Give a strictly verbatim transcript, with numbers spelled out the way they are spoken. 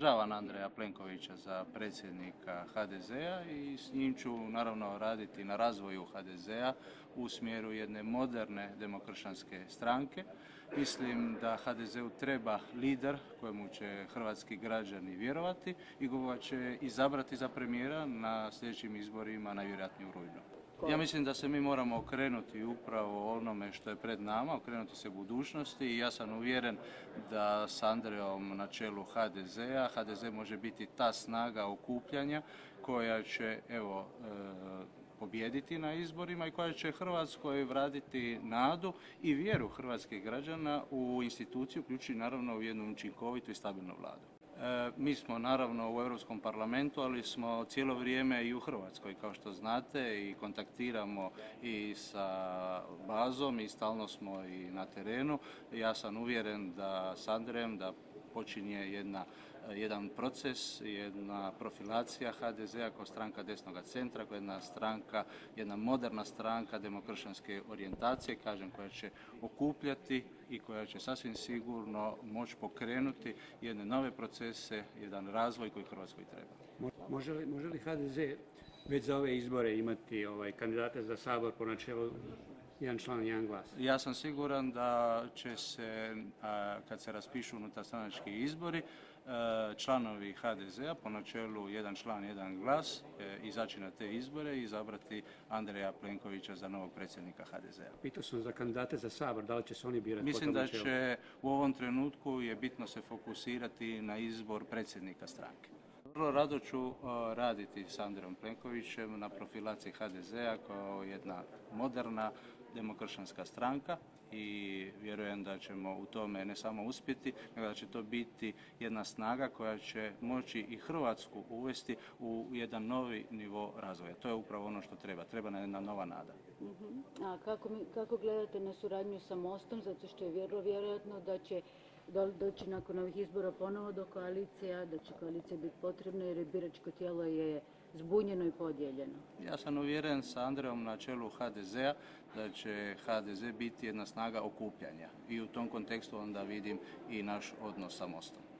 Podržavam Andreja Plenkovića za predsjednika ha de zea i s njim ću naravno raditi na razvoju ha de zea u smjeru jedne moderne demokršćanske stranke. Mislim da ha de zeu treba lider kojemu će hrvatski građani vjerovati i koga će izabrati za premijera na sljedećim izborima, najvjerojatnije u rujnu. Ja mislim da se mi moramo okrenuti upravo onome što je pred nama, okrenuti se budućnosti i ja sam uvjeren da s Andrejom na čelu ha de zea, ha de ze može biti ta snaga okupljanja koja će evo e, pobijediti na izborima i koja će Hrvatskoj vratiti nadu i vjeru hrvatskih građana u instituciju, uključujući naravno u jednu učinkovitu i stabilnu vladu. E, mi smo naravno u Europskom parlamentu, ali smo cijelo vrijeme i u Hrvatskoj, kao što znate, i kontaktiramo i sa bazom i stalno smo i na terenu. Ja sam uvjeren da s Andrejem da počinje jedna, jedan proces, jedna profilacija ha de zea kao stranka desnoga centra, kao jedna stranka, jedna moderna stranka demokršćanske orijentacije, kažem, koja će okupljati i koja će sasvim sigurno moći pokrenuti jedne nove procese, jedan razvoj koji Hrvatskoj treba. Može li, može li ha de ze već za ove izbore imati ovaj, kandidate za Sabor po načelu jedan član, jedan glas? Ja sam siguran da će se, kad se raspišu unutarstranački izbori, članovi ha de zea po načelu jedan član, jedan glas izaći na te izbore i izabrati Andreja Plenkovića za novog predsjednika ha de zea. Pitao sam za kandidate za Sabor, da li će se oni birati? Mislim da će u ovom trenutku je bitno se fokusirati na izbor predsjednika stranke. Vrlo rado ću raditi s Andrejom Plenkovićem na profilaciji ha de zea kao jedna moderna demokršćanska stranka i vjerujem da ćemo u tome ne samo uspjeti, nego da će to biti jedna snaga koja će moći i Hrvatsku uvesti u jedan novi nivo razvoja. To je upravo ono što treba. Treba nam jedna nova nada. Uh-huh. A kako, mi, kako gledate na suradnju sa Mostom, zato što je vjero, vjerojatno da će doći nakon ovih izbora ponovo do koalicija, da će koalicija biti potrebna jer je biračko tijelo je zbunjeno i podijeljeno? Ja sam uvjeren sa Andrejom na čelu ha de zea da će ha de ze biti jedna snaga okupljanja i u tom kontekstu onda vidim i naš odnos sa Mostom.